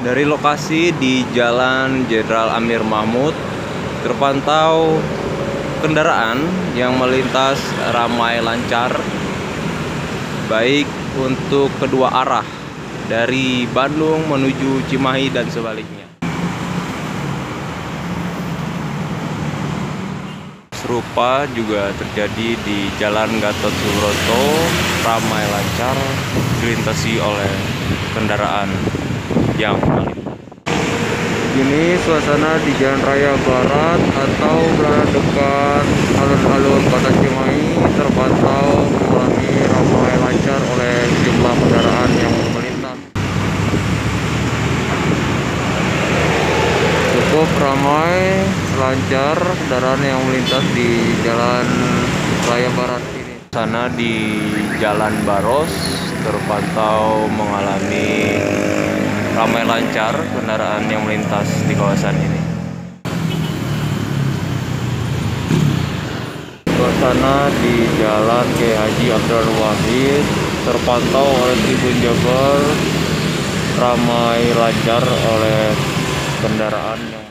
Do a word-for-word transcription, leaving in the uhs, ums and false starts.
Dari lokasi di Jalan Jenderal Amir Mahmud terpantau kendaraan yang melintas ramai lancar, baik untuk kedua arah dari Bandung menuju Cimahi dan sebaliknya. Serupa juga terjadi di Jalan Gatot Subroto, ramai lancar dilintasi oleh kendaraan yang melintas. Ini suasana di Jalan Raya Barat atau berada dekat alun-alun Kota Cimahi terpantau mengalami ramai lancar oleh jumlah kendaraan yang melintas. Cukup ramai lancar kendaraan yang melintas di Jalan Raya Barat ini. Sana di Jalan Baros terpantau mengalami ramai lancar kendaraan yang melintas di kawasan ini. Suasana di Jalan Kiai Haji Abdul Wahid terpantau oleh Tribun Jabar ramai lancar oleh kendaraan yang